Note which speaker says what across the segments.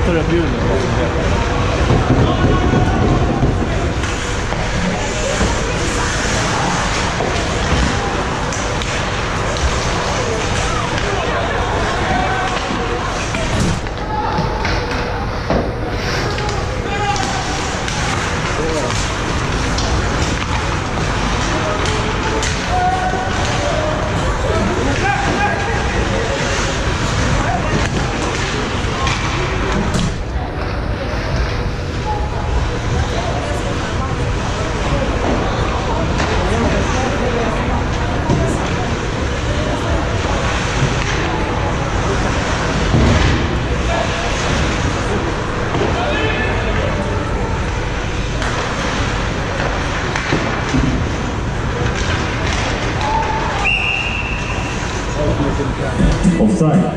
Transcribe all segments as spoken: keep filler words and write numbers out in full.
Speaker 1: tar upp ljudet.
Speaker 2: Offside.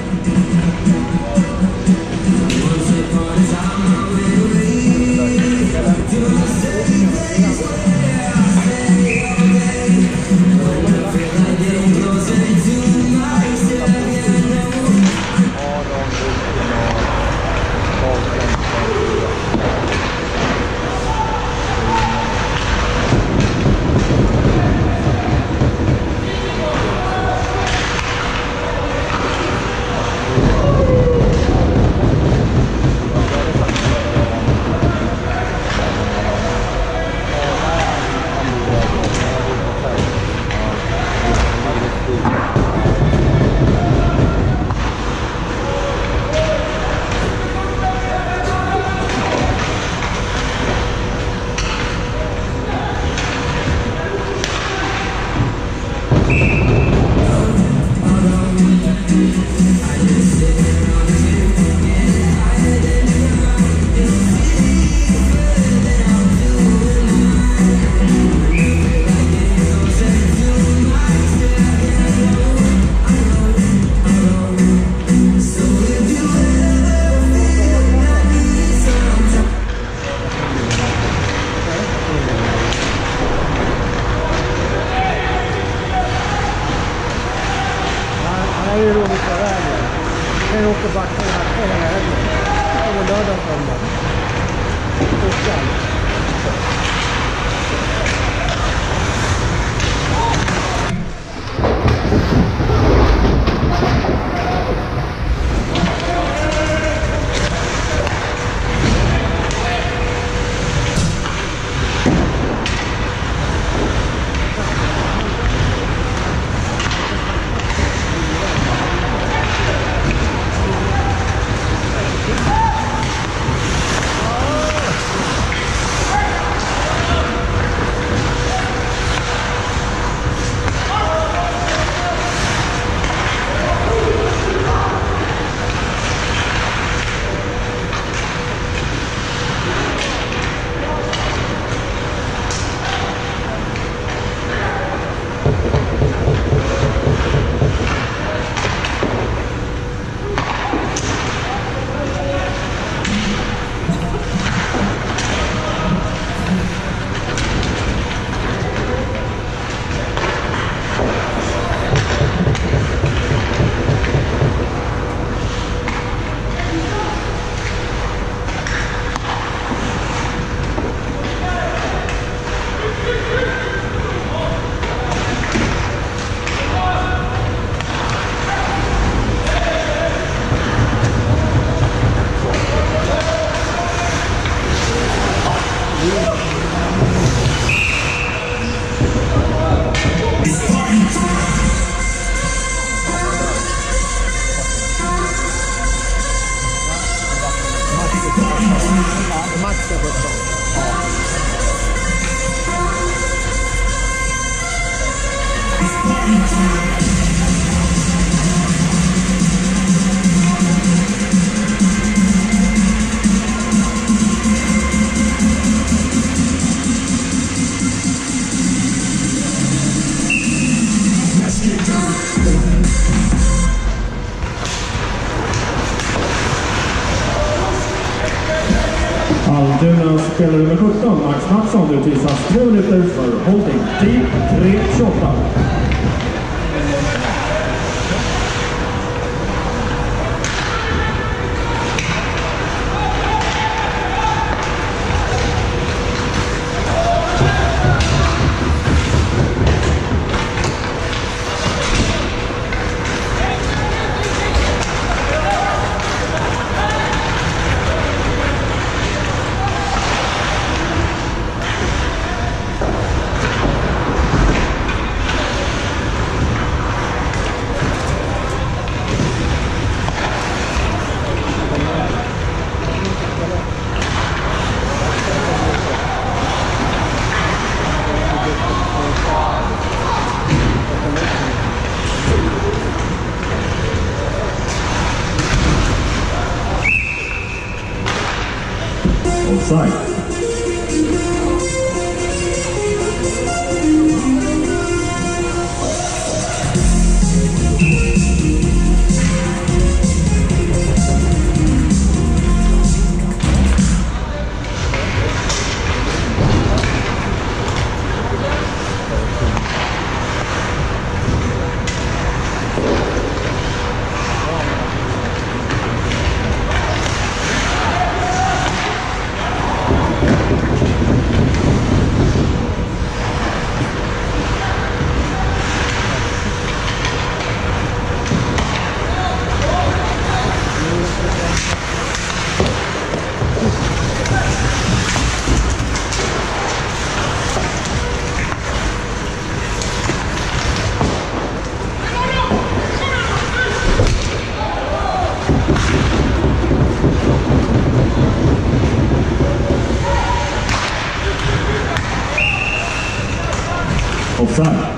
Speaker 1: Det är roligt för vägen. Jag kan åka backen här hela helgen. Det var lördag söndag.
Speaker 2: Almtuna spelare nummer sjutton, Max Mattsson, utvisas två minuter för holding. Tid tre tjugoåtta. offside. Offside.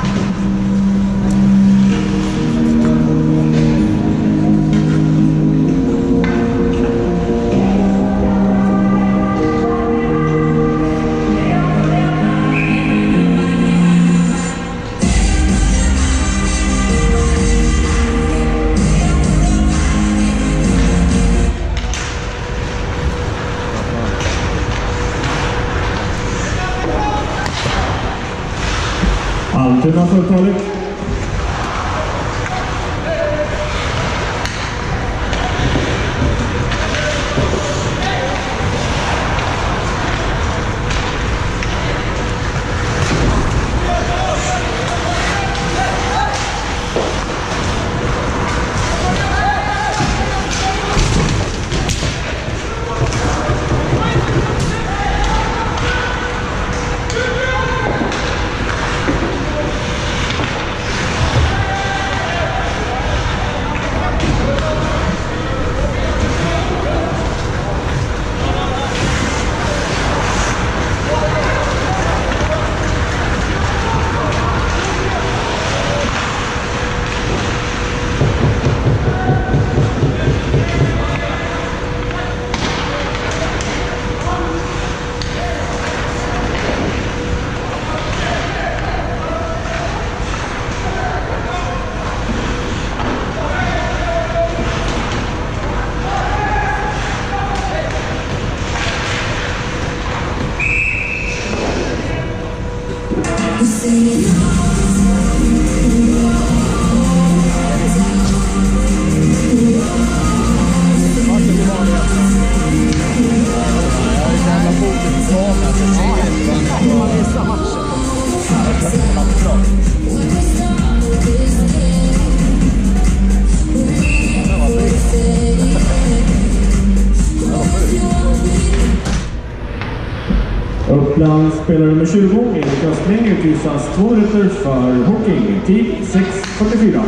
Speaker 2: Allt företaget. Uppland spelar nummer tjugo, Erik Östling, utvisas två minuter för hockey. Tid sex fyrtiofyra.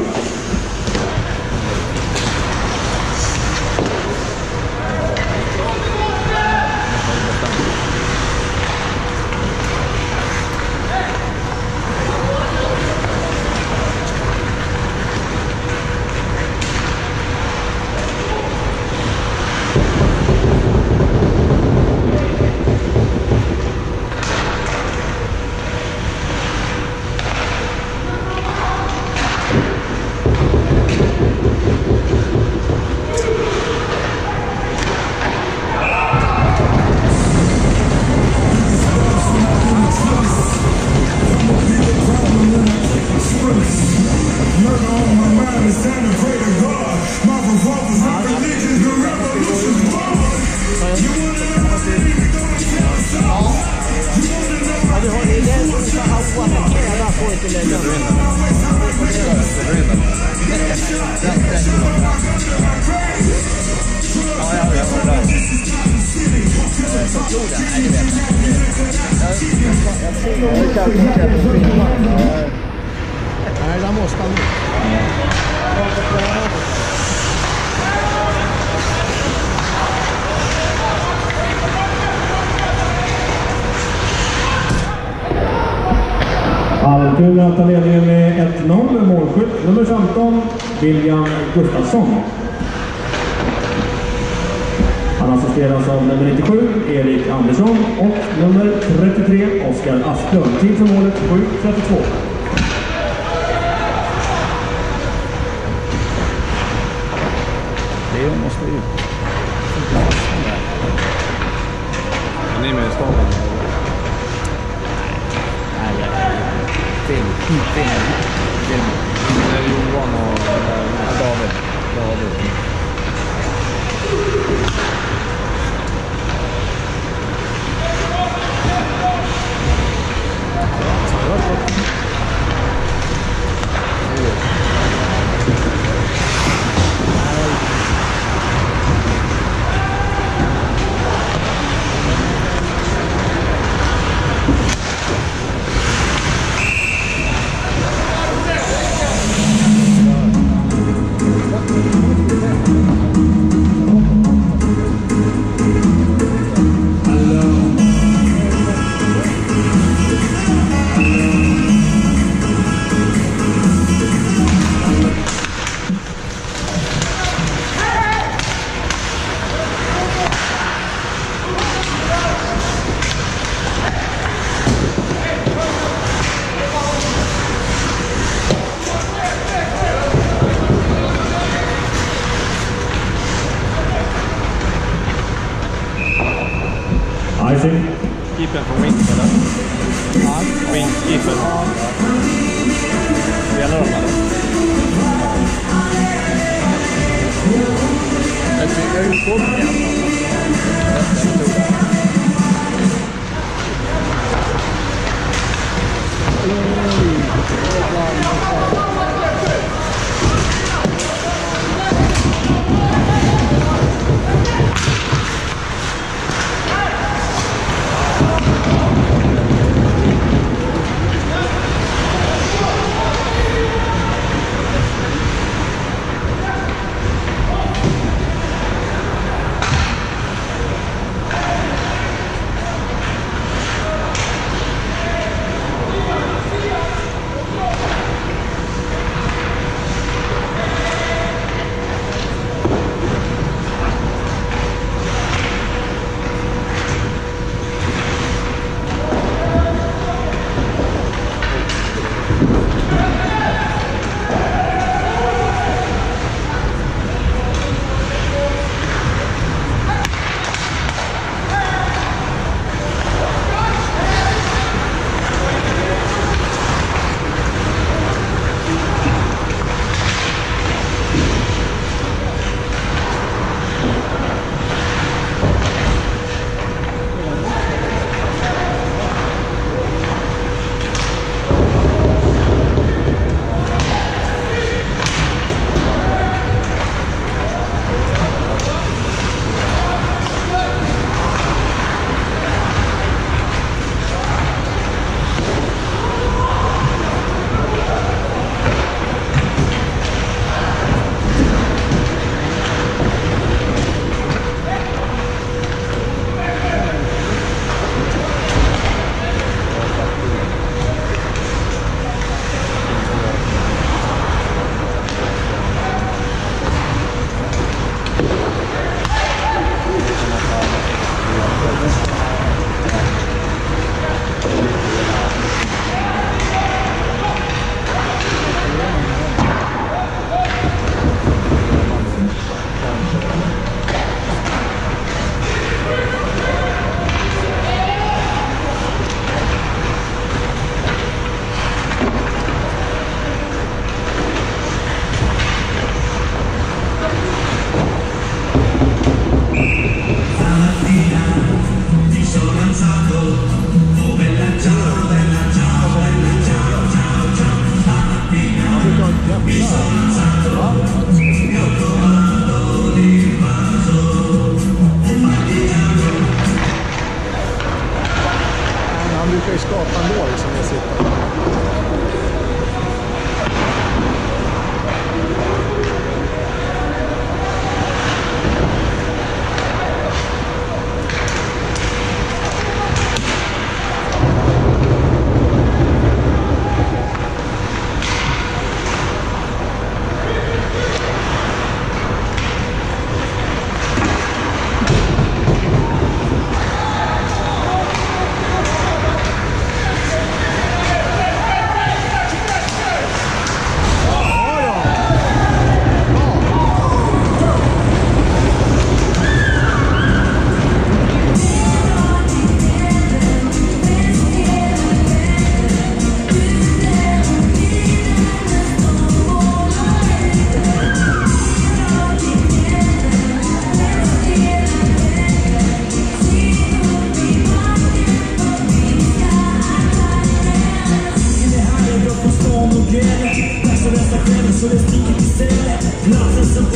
Speaker 1: Nej, där måste han.
Speaker 2: Almtuna tar ledningen med ett noll, målskytt nummer femton, William Gustafsson. Han assisteras av nummer nittiosju, Erik Andersson, och nummer trettiotre, Oskar Asplund. Tid för målet sju trettiotvå.
Speaker 1: Det måste ut.
Speaker 3: Han är med i staden.
Speaker 1: Nej, jag film. Film. Film.
Speaker 3: Det är Johan och David. David.
Speaker 2: Icing.
Speaker 3: Keepern från Wings, eller? Ja, Wings, keeper. Spelar de, eller? Jag tycker jag utgår med det.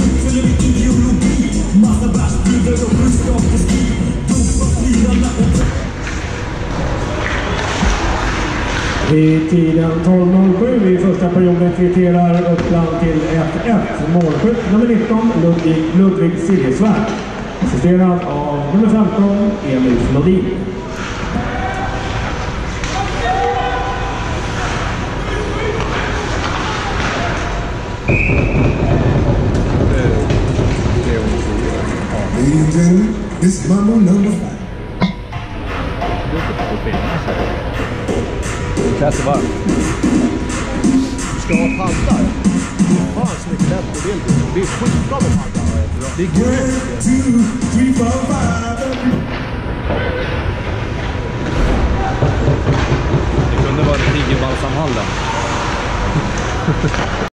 Speaker 4: följer med ideologi. Massa världsbilder och budskap på stil. Dopa flyrarna och
Speaker 2: I tiden tolv noll sju i första perioden kvitterar Uppland till ett ett. Målskytt nummer nitton, Ludvig, Ludvig Siljesvärd. Assisterad av nummer femton, Emil Flodin.
Speaker 4: Ladies and gentlemen, this is Mambo number five.
Speaker 3: Klasse varmt.
Speaker 1: Du ska ha paddar. Fan så mycket bättre bild. Det är skitbra med paddar. Det är
Speaker 4: One,
Speaker 1: grymt.
Speaker 4: two, three, four, five.
Speaker 3: Det kunde vara Tigerbalsamhallen.